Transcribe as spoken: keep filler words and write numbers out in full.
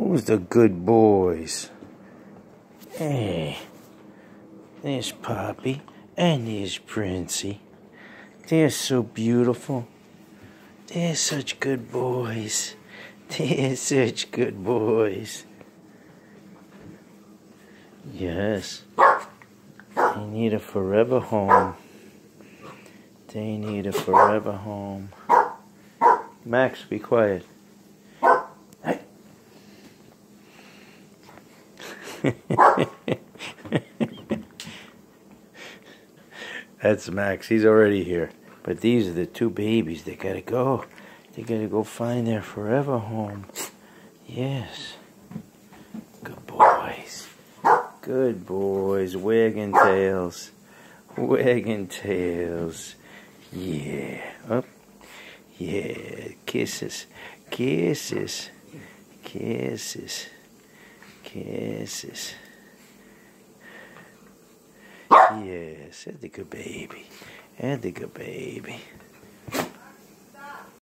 Who's the good boys? Hey, there's Papi and there's Princey. They're so beautiful. They're such good boys. They're such good boys. Yes. They need a forever home. They need a forever home. Max, be quiet. Hey. That's Max. He's already here. But these are the two babies. They gotta go. They gotta go find their forever home. Yes. Good boys. Good boys. Wagging tails. Wagging tails. Yeah. Up. Yeah. Kisses. Kisses. Kisses. Kisses. Yes, that's a good baby. That's a good baby.